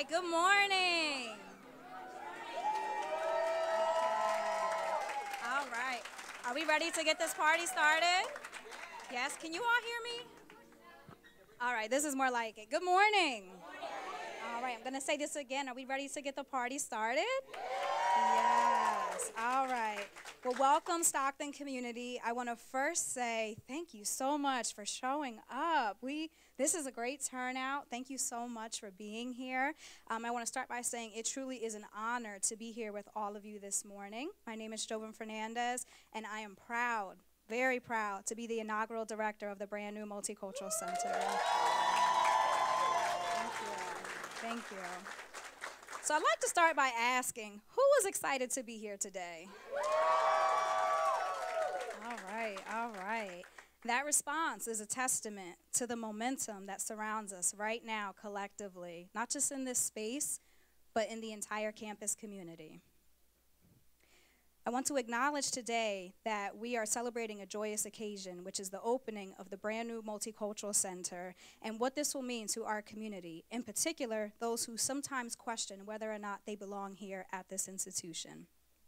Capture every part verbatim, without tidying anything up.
right, good morning. All right. Are we ready to get this party started? Yes, can you all hear me? All right, this is more like it. Good morning. All right, I'm going to say this again. Are we ready to get the party started? Yes. All right. Well, welcome, Stockton community. I want to first say thank you so much for showing up. We this is a great turnout. Thank you so much for being here. Um, I want to start by saying it truly is an honor to be here with all of you this morning. My name is Jovan Fernandez, and I am proud, very proud, to be the inaugural director of the brand new Multicultural Center. Thank you. Thank you. So I'd like to start by asking, who was excited to be here today? All right, all right. That response is a testament to the momentum that surrounds us right now collectively, not just in this space, but in the entire campus community. I want to acknowledge today that we are celebrating a joyous occasion, which is the opening of the brand new Multicultural Center, and what this will mean to our community, in particular, those who sometimes question whether or not they belong here at this institution.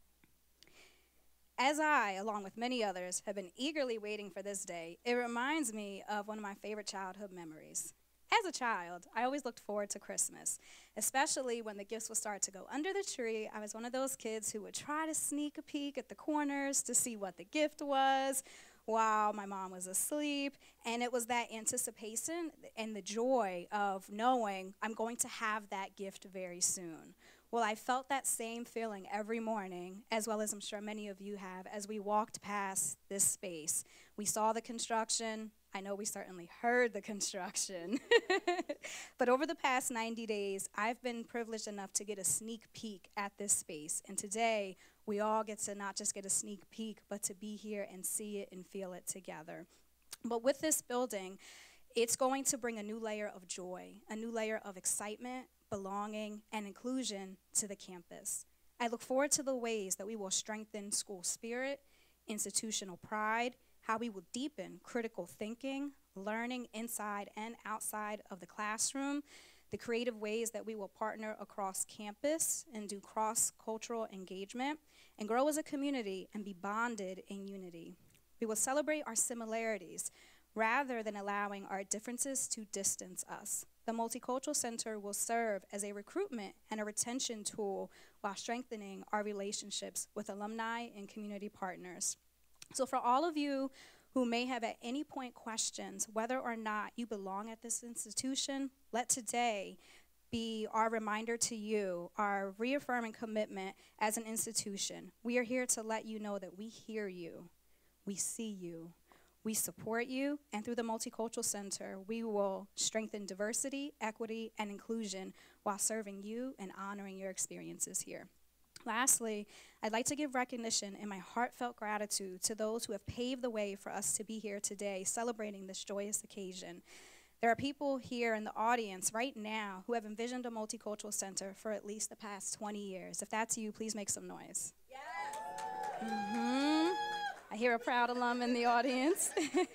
As I, along with many others, have been eagerly waiting for this day, it reminds me of one of my favorite childhood memories. As a child, I always looked forward to Christmas, especially when the gifts would start to go under the tree. I was one of those kids who would try to sneak a peek at the corners to see what the gift was while my mom was asleep. And it was that anticipation and the joy of knowing I'm going to have that gift very soon. Well, I felt that same feeling every morning, as well as I'm sure many of you have, as we walked past this space. We saw the construction. I know we certainly heard the construction. But over the past ninety days, I've been privileged enough to get a sneak peek at this space. And today, we all get to not just get a sneak peek, but to be here and see it and feel it together. But with this building, it's going to bring a new layer of joy, a new layer of excitement, belonging, and inclusion to the campus. I look forward to the ways that we will strengthen school spirit, institutional pride, how we will deepen critical thinking, learning inside and outside of the classroom, the creative ways that we will partner across campus and do cross-cultural engagement, and grow as a community and be bonded in unity. We will celebrate our similarities rather than allowing our differences to distance us. The Multicultural Center will serve as a recruitment and a retention tool while strengthening our relationships with alumni and community partners. So for all of you who may have at any point questions whether or not you belong at this institution, let today be our reminder to you, our reaffirming commitment as an institution. We are here to let you know that we hear you, we see you, we support you, and through the Multicultural Center, we will strengthen diversity, equity, and inclusion while serving you and honoring your experiences here. Lastly, I'd like to give recognition and my heartfelt gratitude to those who have paved the way for us to be here today celebrating this joyous occasion. There are people here in the audience right now who have envisioned a Multicultural Center for at least the past twenty years. If that's you, please make some noise. Yes. Mm-hmm. I hear a proud alum in the audience.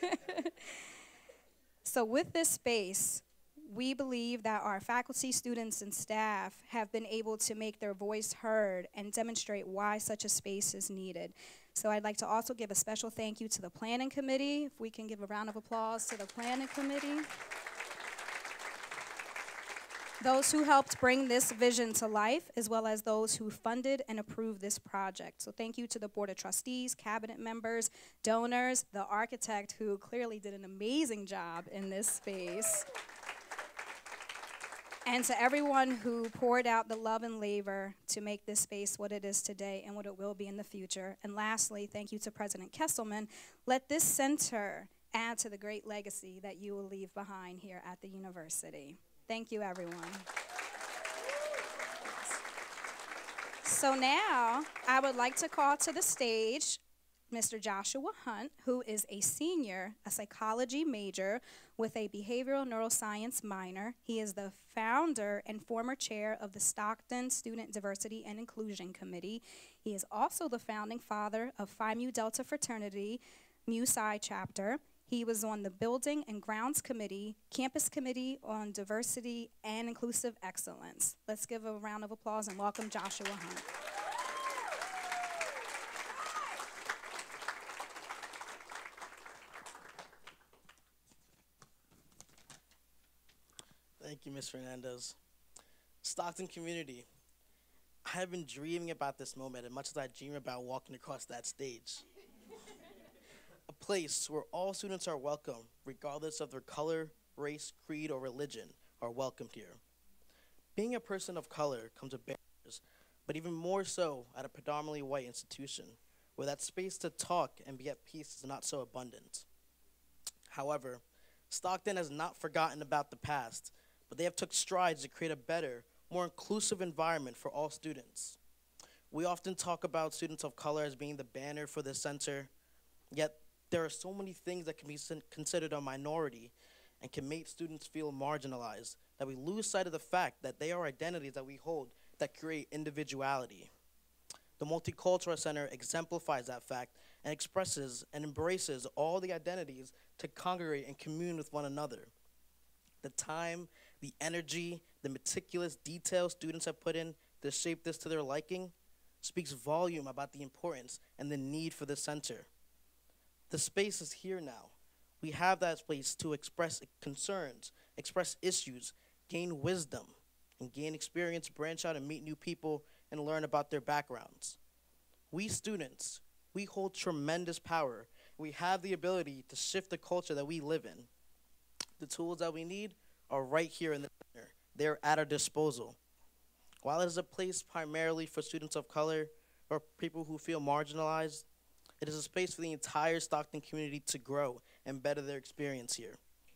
So with this space, we believe that our faculty, students, and staff have been able to make their voice heard and demonstrate why such a space is needed. So I'd like to also give a special thank you to the Planning Committee. If we can give a round of applause to the Planning Committee. Those who helped bring this vision to life, as well as those who funded and approved this project. So thank you to the Board of Trustees, cabinet members, donors, the architect who clearly did an amazing job in this space. And to everyone who poured out the love and labor to make this space what it is today and what it will be in the future. And lastly, thank you to President Kesselman. Let this center add to the great legacy that you will leave behind here at the university. Thank you, everyone. So now, I would like to call to the stage Mister Joshua Hunt, who is a senior, a psychology major with a behavioral neuroscience minor. He is the founder and former chair of the Stockton Student Diversity and Inclusion Committee. He is also the founding father of Phi Mu Delta Fraternity, Mu Psi chapter. He was on the Building and Grounds Committee, Campus Committee on Diversity and Inclusive Excellence. Let's give a round of applause and welcome Joshua Hunt. Thank you, Miz Fernandez. Stockton community, I have been dreaming about this moment as much as I dream about walking across that stage. A place where all students are welcome, regardless of their color, race, creed, or religion, are welcomed here. Being a person of color comes with barriers, but even more so at a predominantly white institution, where that space to talk and be at peace is not so abundant. However, Stockton has not forgotten about the past, but they have took strides to create a better, more inclusive environment for all students. We often talk about students of color as being the banner for the center, yet there are so many things that can be considered a minority and can make students feel marginalized that we lose sight of the fact that they are identities that we hold that create individuality. The Multicultural Center exemplifies that fact and expresses and embraces all the identities to congregate and commune with one another. The time, the energy, the meticulous detail students have put in to shape this to their liking speaks volume about the importance and the need for the center. The space is here now. We have that space to express concerns, express issues, gain wisdom, and gain experience, branch out and meet new people and learn about their backgrounds. We students, we hold tremendous power. We have the ability to shift the culture that we live in. The tools that we need are right here in the center. They're at our disposal. While it is a place primarily for students of color or people who feel marginalized, it is a space for the entire Stockton community to grow and better their experience here.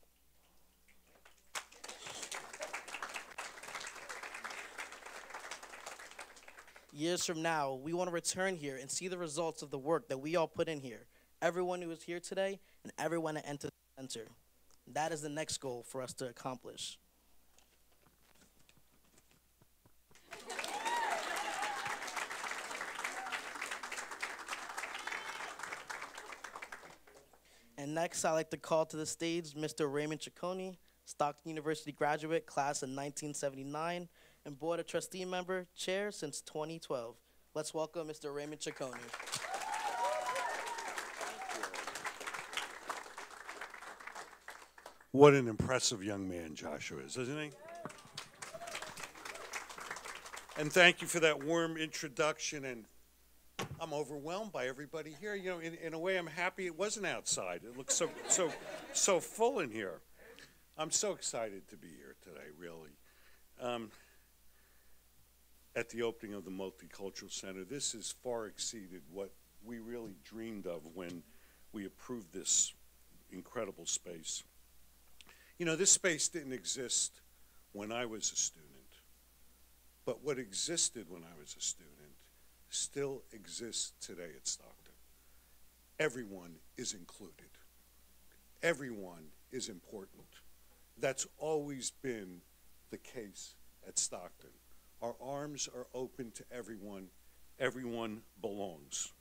Years from now, we want to return here and see the results of the work that we all put in here. Everyone who is here today and everyone that entered the center. That is the next goal for us to accomplish. And next, I'd like to call to the stage Mister Raymond Ciccone, Stockton University graduate, class of nineteen seventy-nine, and Board of Trustee member, chair since twenty twelve. Let's welcome Mister Raymond Ciccone. What an impressive young man Joshua is, isn't he? And thank you for that warm introduction, and I'm overwhelmed by everybody here. You know, in, in a way, I'm happy it wasn't outside. It looks so, so, so full in here. I'm so excited to be here today, really. Um, at the opening of the Multicultural Center, this has far exceeded what we really dreamed of when we approved this incredible space. You know, this space didn't exist when I was a student, but what existed when I was a student still exists today at Stockton. Everyone is included. Everyone is important. That's always been the case at Stockton. Our arms are open to everyone. Everyone belongs.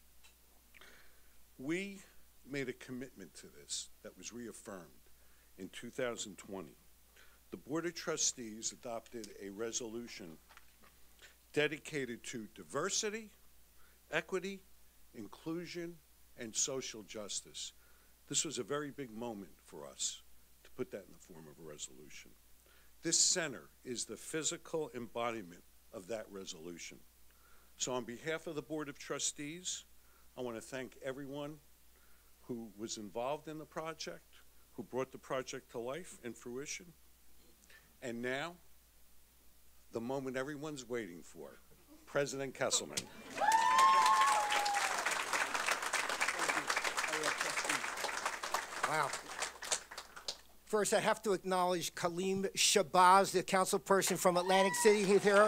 We made a commitment to this that was reaffirmed in two thousand twenty. The Board of Trustees adopted a resolution dedicated to diversity, equity, inclusion, and social justice. This was a very big moment for us to put that in the form of a resolution. This center is the physical embodiment of that resolution. So on behalf of the Board of Trustees, I want to thank everyone who was involved in the project, who brought the project to life and fruition. And now, the moment everyone's waiting for, President Kesselman. Wow. First, I have to acknowledge Kaleem Shabazz, the council person from Atlantic City here.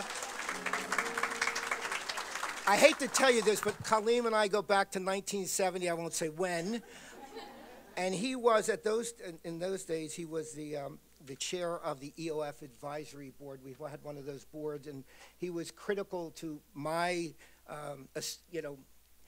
I hate to tell you this, but Kaleem and I go back to nineteen seventy, I won't say when. And he was, at those, in, in those days, he was the, um, the chair of the E O F Advisory Board. We've had one of those boards, and he was critical to my, um, you know,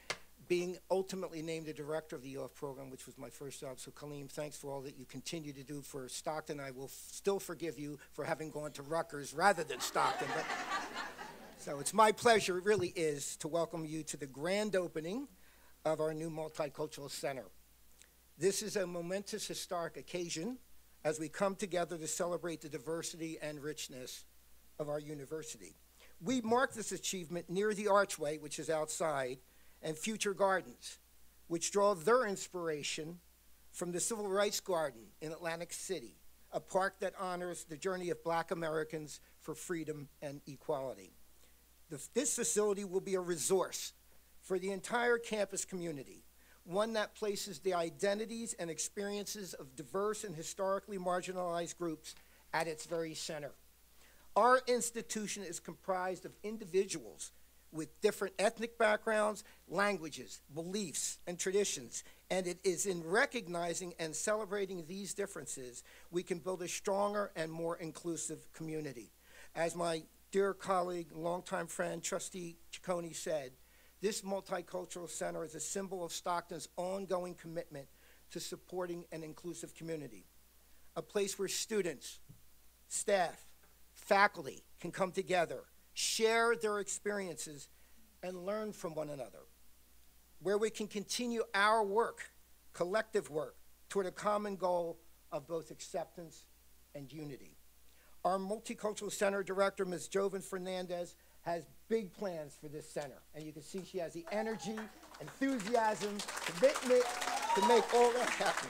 being ultimately named the director of the E O F program, which was my first job. So Kaleem, thanks for all that you continue to do for Stockton. I will f- still forgive you for having gone to Rutgers rather than Stockton. But so it's my pleasure, it really is, to welcome you to the grand opening of our new Multicultural Center. This is a momentous historic occasion as we come together to celebrate the diversity and richness of our university. We mark this achievement near the archway, which is outside, and Future Gardens, which draw their inspiration from the Civil Rights Garden in Atlantic City, a park that honors the journey of Black Americans for freedom and equality. The, this facility will be a resource for the entire campus community, one that places the identities and experiences of diverse and historically marginalized groups at its very center. Our institution is comprised of individuals with different ethnic backgrounds, languages, beliefs, and traditions, and it is in recognizing and celebrating these differences we can build a stronger and more inclusive community. As my dear colleague, longtime friend, Trustee Ciccone said, this multicultural center is a symbol of Stockton's ongoing commitment to supporting an inclusive community, a place where students, staff, faculty can come together, share their experiences, and learn from one another, where we can continue our work, collective work, toward a common goal of both acceptance and unity. Our Multicultural Center Director, Miz Jovan Fernandez, has big plans for this center, and you can see she has the energy, enthusiasm, commitment to make all that happen.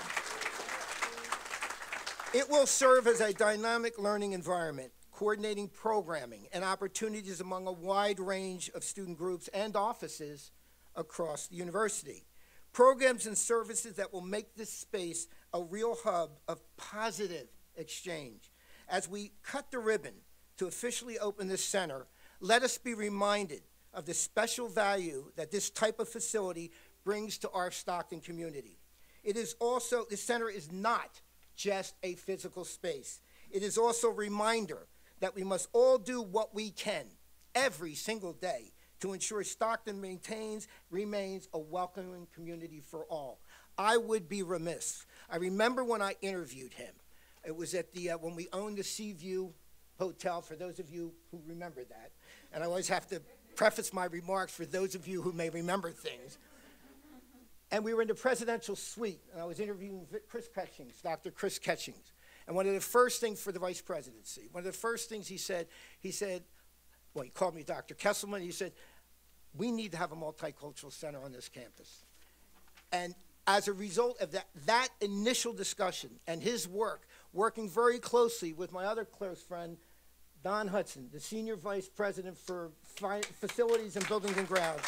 It will serve as a dynamic learning environment, coordinating programming and opportunities among a wide range of student groups and offices across the university. Programs and services that will make this space a real hub of positive exchange. As we cut the ribbon to officially open this center, let us be reminded of the special value that this type of facility brings to our Stockton community. It is also, the center is not just a physical space. It is also a reminder that we must all do what we can every single day to ensure Stockton maintains, remains a welcoming community for all. I would be remiss. I remember when I interviewed him. It was at the, uh, when we owned the Seaview Hotel, for those of you who remember that. And I always have to preface my remarks for those of you who may remember things. And we were in the presidential suite, and I was interviewing Chris Catchings, Doctor Chris Catchings. And one of the first things for the vice presidency, one of the first things he said, he said, well, he called me Doctor Kesselman, he said, we need to have a multicultural center on this campus. And as a result of that, that initial discussion and his work, working very closely with my other close friend, Don Hudson, the Senior Vice President for Facilities and Buildings and Grounds.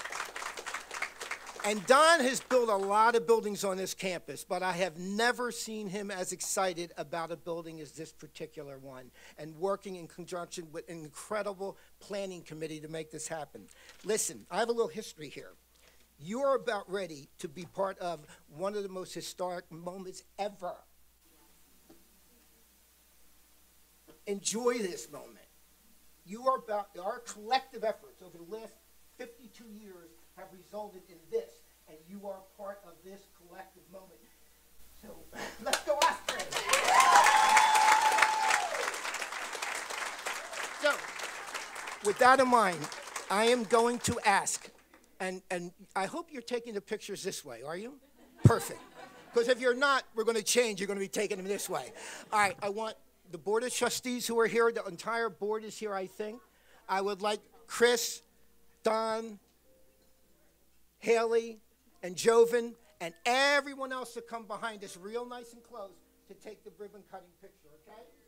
And Don has built a lot of buildings on this campus, but I have never seen him as excited about a building as this particular one, and working in conjunction with an incredible planning committee to make this happen. Listen, I have a little history here. You are about ready to be part of one of the most historic moments ever. Enjoy this moment. You are about, our collective efforts over the last fifty-two years have resulted in this, and you are part of this collective moment. So, let's go Ospreys! So, with that in mind, I am going to ask, and, and I hope you're taking the pictures this way, are you? Perfect. Because if you're not, we're going to change. You're going to be taking them this way. All right, I want the Board of Trustees who are here, the entire board is here, I think. I would like Chris, Don, Haley, and Jovan, and everyone else to come behind us real nice and close to take the ribbon cutting picture, okay?